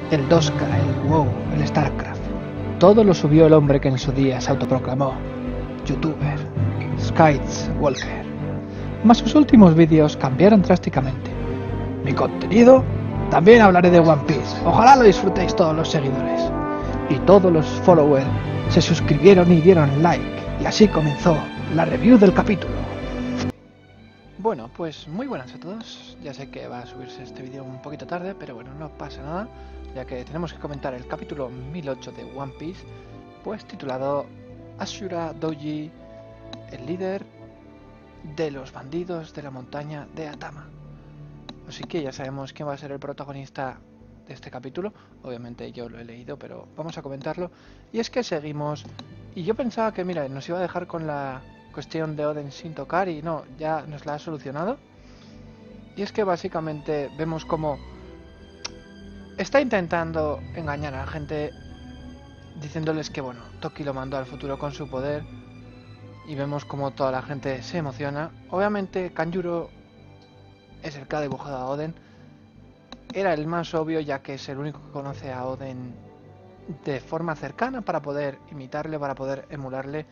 el Dosca, el WoW, el StarCraft. Todo lo subió el hombre que en su día se autoproclamó YouTuber, Skites Walker. Mas sus últimos vídeos cambiaron drásticamente. Mi contenido, también hablaré de One Piece. Ojalá lo disfrutéis todos los seguidores. Y todos los followers se suscribieron y dieron like. Y así comenzó la review del capítulo. Bueno, pues muy buenas a todos. Ya sé que va a subirse este vídeo un poquito tarde, pero bueno, no pasa nada, ya que tenemos que comentar el capítulo 1008 de One Piece, pues titulado Ashura Doji, el líder de los bandidos de la montaña de Atama. Así que ya sabemos quién va a ser el protagonista de este capítulo. Obviamente yo lo he leído, pero vamos a comentarlo. Y es que seguimos, y yo pensaba que, mira, nos iba a dejar con la cuestión de Oden sin tocar, y no, ya nos la ha solucionado. Y es que básicamente vemos como está intentando engañar a la gente, diciéndoles que, bueno, Toki lo mandó al futuro con su poder, y vemos como toda la gente se emociona. Obviamente Kanjuro es el que ha dibujado a Oden. Era el más obvio, ya que es el único que conoce a Oden de forma cercana para poder imitarle, para poder emularle.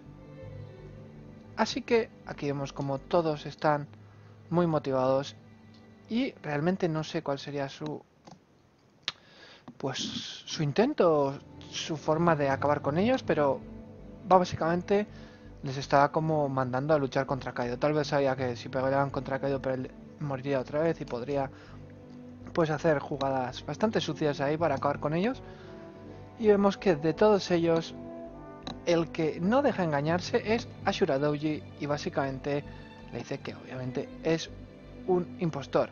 Así que aquí vemos como todos están muy motivados, y realmente no sé cuál sería su intento, su forma de acabar con ellos, pero básicamente les estaba como mandando a luchar contra Kaido. Tal vez sabía que si pegaban contra Kaido, pero él moriría otra vez y podría pues hacer jugadas bastante sucias ahí para acabar con ellos. Y vemos que de todos ellos, el que no deja engañarse es Ashura Doji, y básicamente le dice que obviamente es un impostor.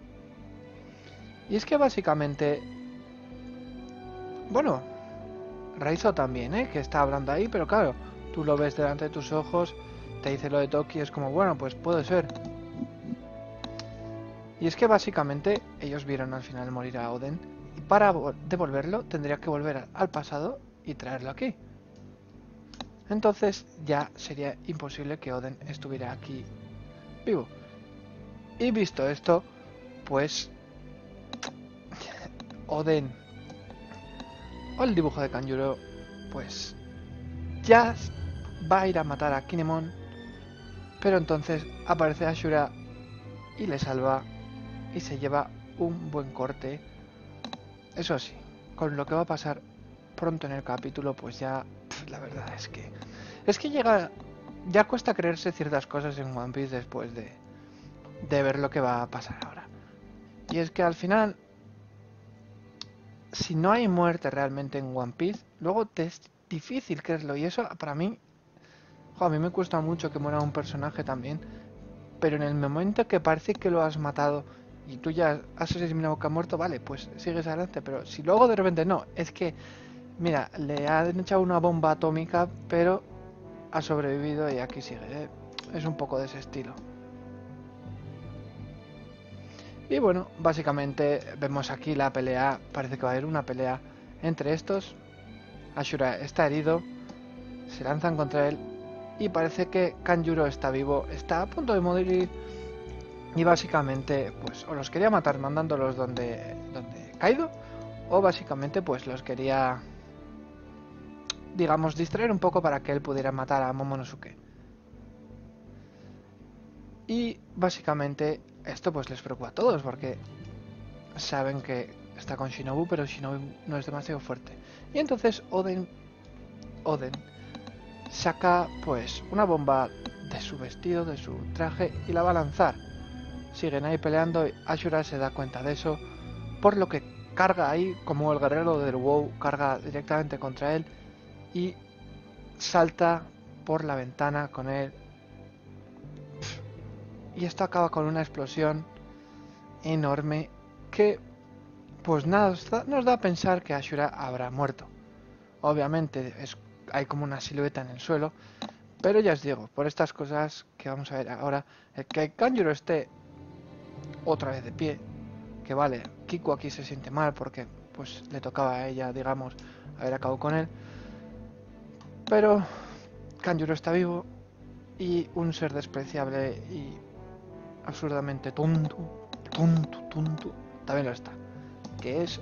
Y es que básicamente, bueno, Raizo también, que está hablando ahí, pero claro, tú lo ves delante de tus ojos, te dice lo de Toki, es como, bueno, pues puede ser. Y es que básicamente ellos vieron al final morir a Oden, y para devolverlo tendría que volver al pasado y traerlo aquí. Entonces ya sería imposible que Oden estuviera aquí vivo. Y visto esto, pues Oden, o el dibujo de Kanjuro, pues ya va a ir a matar a Kinemon, pero entonces aparece Ashura y le salva y se lleva un buen corte. Eso sí, con lo que va a pasar pronto en el capítulo, pues ya la verdad es que llega, ya cuesta creerse ciertas cosas en One Piece después de ver lo que va a pasar ahora. Y es que al final, si no hay muerte realmente en One Piece, luego te es difícil creerlo, y eso para mí, a mí me cuesta mucho que muera un personaje también, pero en el momento que parece que lo has matado y tú ya has eliminado que ha muerto, vale, pues sigues adelante. Pero si luego de repente no, es que, mira, le han echado una bomba atómica, pero ha sobrevivido y aquí sigue, ¿eh? Es un poco de ese estilo. Y bueno, básicamente vemos aquí la pelea, parece que va a haber una pelea entre estos. Ashura está herido, se lanzan contra él, y parece que Kanjuro está vivo, está a punto de morir. Y básicamente, pues, o los quería matar mandándolos donde Kaido, o básicamente, pues, los quería, digamos, distraer un poco para que él pudiera matar a Momonosuke. Y básicamente, esto pues les preocupa a todos, porque saben que está con Shinobu, pero Shinobu no es demasiado fuerte. Y entonces Oden saca, pues, una bomba de su vestido, de su traje, y la va a lanzar. Siguen ahí peleando y Ashura se da cuenta de eso, por lo que carga ahí como el guerrero del WoW, carga directamente contra él y salta por la ventana con él. Y esto acaba con una explosión enorme que, pues nada, nos da a pensar que Ashura habrá muerto. Obviamente hay como una silueta en el suelo, pero ya os digo, por estas cosas que vamos a ver ahora, el que Kanjuro esté otra vez de pie, que vale, Kiku aquí se siente mal porque pues le tocaba a ella, digamos, haber acabado con él, pero Kanjuro está vivo, y un ser despreciable y absurdamente tonto también lo está, que es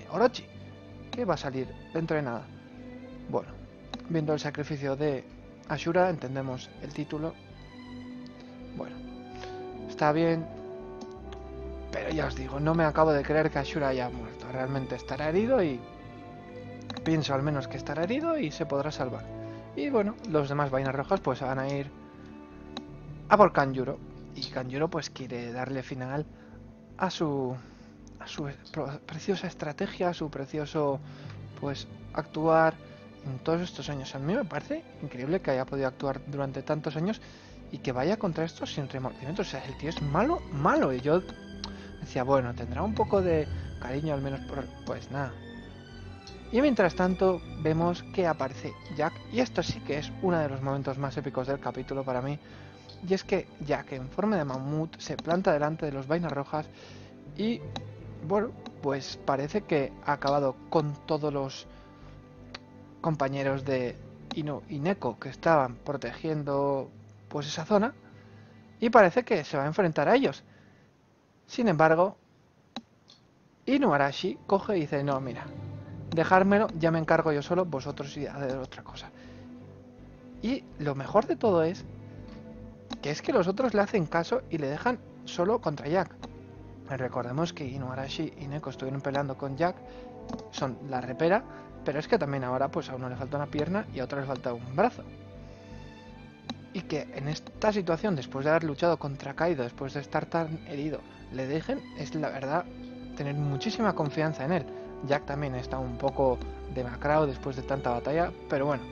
Orochi, que va a salir dentro de nada. Bueno, viendo el sacrificio de Ashura, entendemos el título. Bueno, está bien, pero ya os digo, no me acabo de creer que Ashura haya muerto. Realmente estará herido y pienso al menos que estará herido y se podrá salvar. Y bueno, los demás vainas rojas pues van a ir a por Kanjuro. Y Kanjuro pues quiere darle final a su preciosa estrategia, a su precioso pues actuar en todos estos años. A mí me parece increíble que haya podido actuar durante tantos años y que vaya contra esto sin remordimiento. O sea, el tío es malo, malo. Y yo decía, bueno, tendrá un poco de cariño al menos por... Pues nada. Y mientras tanto vemos que aparece Jack. Y esto sí que es uno de los momentos más épicos del capítulo para mí. Y es que Jack en forma de mamut se planta delante de los vainas rojas y bueno, pues parece que ha acabado con todos los compañeros de Inu y Neko que estaban protegiendo pues esa zona y parece que se va a enfrentar a ellos. Sin embargo, Inuarashi coge y dice, no, mira, dejármelo, ya me encargo yo solo, vosotros y hacer otra cosa. Y lo mejor de todo es que los otros le hacen caso y le dejan solo contra Jack. Recordemos que Inuarashi y Neko estuvieron peleando con Jack, son la repera, pero es que también ahora pues a uno le falta una pierna y a otro le falta un brazo. Y que en esta situación, después de haber luchado contra Kaido, después de estar tan herido, le dejen, es la verdad tener muchísima confianza en él. Jack también está un poco demacrado después de tanta batalla, pero bueno.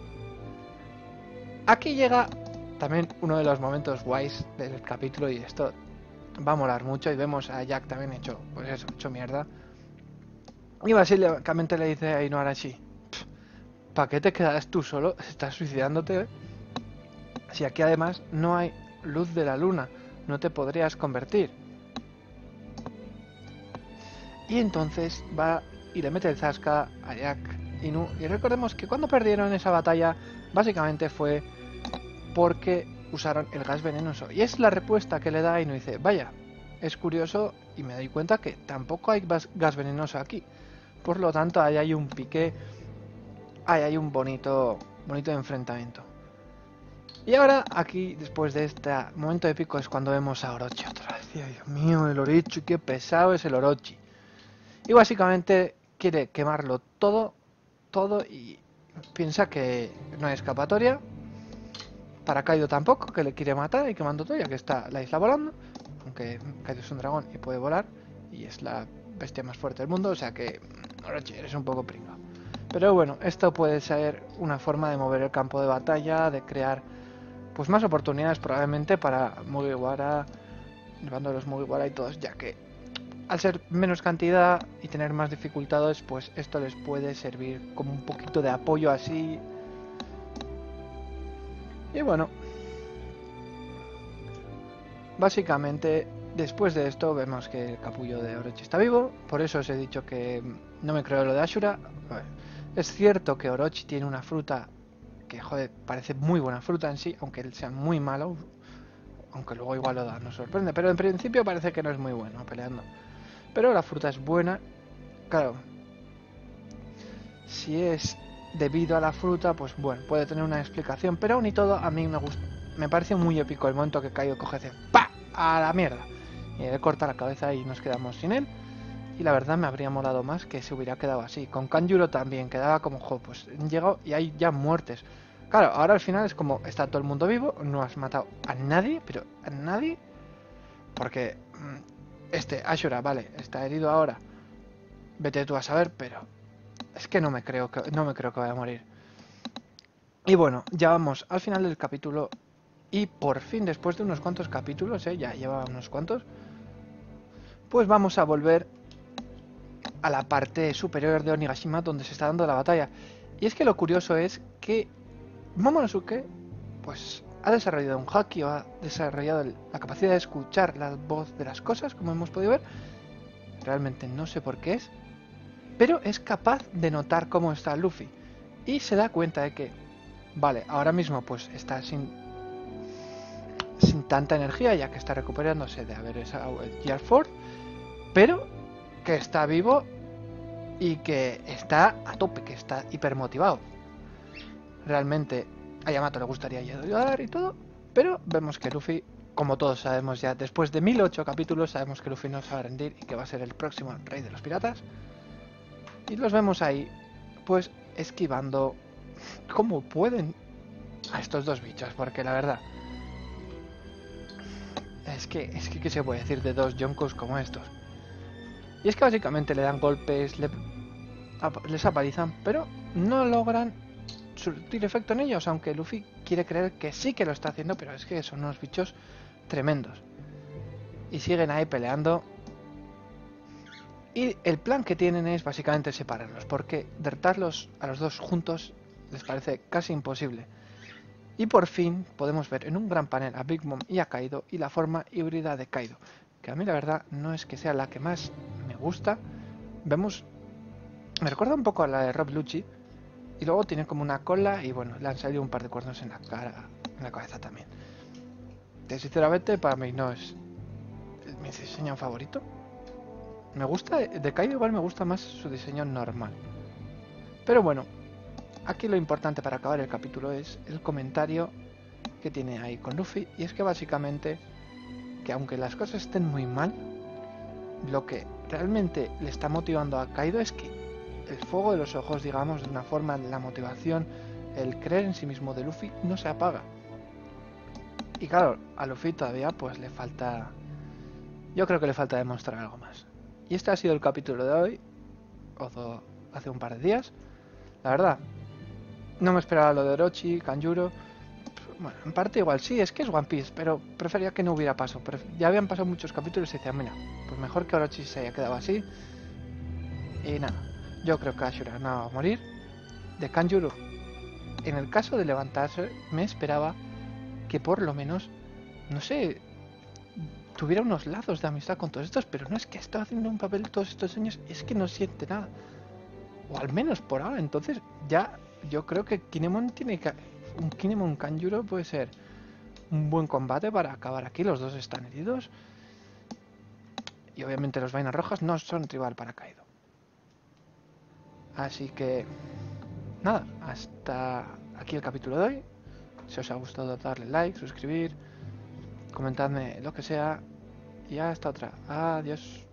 Aquí llega también uno de los momentos guays del capítulo y esto va a molar mucho y vemos a Jack también hecho, pues eso, hecho mierda. Y básicamente le dice a Inuarashi, ¿para qué te quedas tú solo? ¿Estás suicidándote? Si aquí además no hay luz de la luna, no te podrías convertir. Y entonces va y le mete el zasca a Jack Inu. Y recordemos que cuando perdieron esa batalla, básicamente fue porque usaron el gas venenoso. Y es la respuesta que le da Inu. Dice, vaya, es curioso y me doy cuenta que tampoco hay gas venenoso aquí. Por lo tanto, ahí hay un pique, ahí hay un bonito enfrentamiento. Y ahora, aquí, después de este momento épico, es cuando vemos a Orochi otra vez. Dios mío, el Orochi, qué pesado es el Orochi. Y básicamente quiere quemarlo todo y piensa que no hay escapatoria. Para Kaido tampoco, que le quiere matar y quemando todo, ya que está la isla volando. Aunque Kaido es un dragón y puede volar y es la bestia más fuerte del mundo, o sea que Orochi, eres un poco pringado. Pero bueno, esto puede ser una forma de mover el campo de batalla, de crear pues más oportunidades probablemente para Mugiwara, el bando de los Mugiwara y todos, ya que al ser menos cantidad y tener más dificultades, pues esto les puede servir como un poquito de apoyo así. Y bueno, básicamente después de esto vemos que el capullo de Orochi está vivo. Por eso os he dicho que no me creo lo de Ashura. Es cierto que Orochi tiene una fruta que, joder, parece muy buena fruta en sí, aunque él sea muy malo, aunque luego igual Oda nos sorprende, pero en principio parece que no es muy bueno peleando. Pero la fruta es buena, claro. Si es debido a la fruta, pues bueno, puede tener una explicación, pero aún y todo a mí me parece muy épico el momento que Kaido coge ese ¡pa! A la mierda y le corta la cabeza y nos quedamos sin él. Y la verdad me habría molado más que se hubiera quedado así. Con Kanjuro también quedaba como, jo, pues llegó y hay ya muertes. Claro, ahora al final es como, está todo el mundo vivo, no has matado a nadie, pero a nadie. Porque Ashura, vale, está herido ahora. Vete tú a saber, pero es que no me creo que vaya a morir. Y bueno, ya vamos al final del capítulo. Y por fin, después de unos cuantos capítulos, ya lleva unos cuantos, pues vamos a volver a la parte superior de Onigashima donde se está dando la batalla. Y es que lo curioso es que Momonosuke pues ha desarrollado un haki o ha desarrollado la capacidad de escuchar la voz de las cosas, como hemos podido ver. Realmente no sé por qué es, pero es capaz de notar cómo está Luffy y se da cuenta de que, vale, ahora mismo pues está sin tanta energía ya que está recuperándose de haber usado el Gear Force, pero que está vivo y que está a tope, que está hiper motivado. Realmente a Yamato le gustaría ayudar y todo, pero vemos que Luffy, como todos sabemos ya, después de 1008 capítulos, sabemos que Luffy no se va a rendir y que va a ser el próximo rey de los piratas. Y los vemos ahí, pues esquivando como pueden a estos dos bichos, porque la verdad es que ¿qué se puede decir de dos Yonkos como estos? Y es que básicamente le dan golpes, les apalizan, pero no logran surtir efecto en ellos, aunque Luffy quiere creer que sí que lo está haciendo, pero es que son unos bichos tremendos. Y siguen ahí peleando. Y el plan que tienen es básicamente separarlos, porque derrotarlos a los dos juntos les parece casi imposible. Y por fin podemos ver en un gran panel a Big Mom y a Kaido y la forma híbrida de Kaido, que a mí la verdad no es que sea la que más me gusta. Vemos, me recuerda un poco a la de Rob Lucci, y luego tiene como una cola y bueno, le han salido un par de cuernos en la cara, en la cabeza también. Que sinceramente para mí no es mi diseño favorito. Me gusta, de Kaido igual me gusta más su diseño normal. Pero bueno, aquí lo importante para acabar el capítulo es el comentario que tiene ahí con Luffy, y es que básicamente que aunque las cosas estén muy mal, lo que realmente le está motivando a Kaido es que el fuego de los ojos, digamos, de una forma, la motivación, el creer en sí mismo de Luffy no se apaga. Y claro, a Luffy todavía pues le falta, yo creo que le falta demostrar algo más. Y este ha sido el capítulo de hoy, o hace un par de días. La verdad, no me esperaba lo de Orochi, Kanjuro. Bueno, en parte igual sí, es que es One Piece, pero prefería que no hubiera pasado. Ya habían pasado muchos capítulos y decía, mira, pues mejor que Orochi se haya quedado así. Y nada, yo creo que Ashura no va a morir. De Kanjuro, en el caso de levantarse, me esperaba que por lo menos, no sé, tuviera unos lazos de amistad con todos estos, pero no, es que ha estado haciendo un papel todos estos años, es que no siente nada. O al menos por ahora, entonces ya yo creo que Kinemon tiene que... Un Kinemon Kanjuro puede ser un buen combate para acabar aquí. Los dos están heridos. Y obviamente los vainas rojas no son rival para Kaido. Así que... Nada, hasta aquí el capítulo de hoy. Si os ha gustado, darle like, suscribir, comentadme lo que sea. Y hasta otra. Adiós.